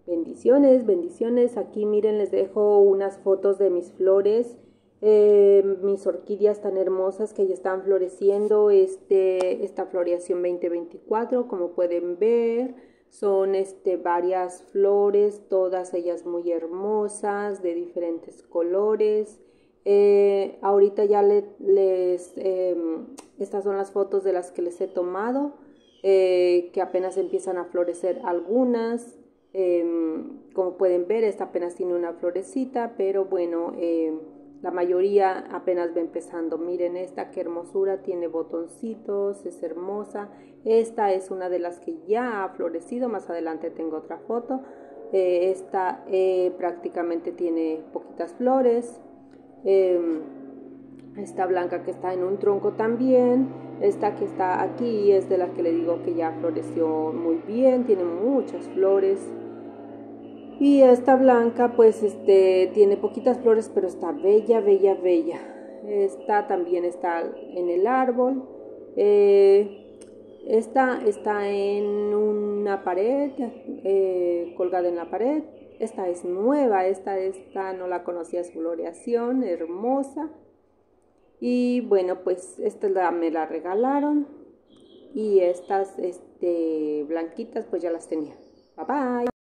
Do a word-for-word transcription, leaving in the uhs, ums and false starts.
Bendiciones, bendiciones. Aquí miren, les dejo unas fotos de mis flores, eh, mis orquídeas tan hermosas que ya están floreciendo. Este, esta floración veinte veinticuatro, como pueden ver, son este, varias flores, todas ellas muy hermosas, de diferentes colores. Eh, ahorita ya le, les, eh, estas son las fotos de las que les he tomado, eh, que apenas empiezan a florecer algunas. Eh, como pueden ver, esta apenas tiene una florecita, pero bueno, eh, la mayoría apenas va empezando. Miren esta, qué hermosura, tiene botoncitos, es hermosa. Esta es una de las que ya ha florecido, más adelante tengo otra foto. Eh, esta eh, prácticamente tiene poquitas flores. Eh, esta blanca que está en un tronco también. Esta que está aquí es de la que le digo que ya floreció muy bien, tiene muchas flores. Y esta blanca pues este tiene poquitas flores, pero está bella, bella, bella. Esta también está en el árbol. Eh, esta está en una pared, eh, colgada en la pared. Esta es nueva, esta, esta no la conocía, su floración, hermosa. Y bueno, pues esta la, me la regalaron. Y estas este, blanquitas pues ya las tenía. Bye bye.